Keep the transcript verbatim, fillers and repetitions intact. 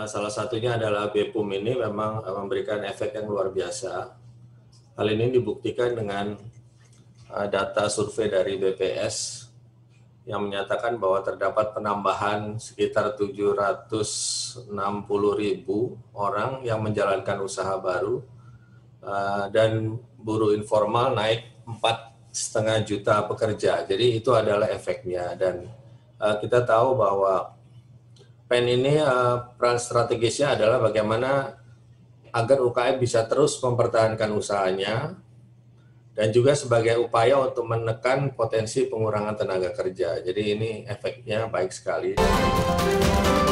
salah satunya adalah B P U M ini memang memberikan efek yang luar biasa. Hal ini dibuktikan dengan data survei dari B P S yang menyatakan bahwa terdapat penambahan sekitar tujuh ratus enam puluh ribu orang yang menjalankan usaha baru, dan buruh informal naik empat koma lima juta pekerja. Jadi itu adalah efeknya, dan kita tahu bahwa P E N ini peran strategisnya adalah bagaimana agar U K M bisa terus mempertahankan usahanya, dan juga sebagai upaya untuk menekan potensi pengurangan tenaga kerja. Jadi ini efeknya baik sekali.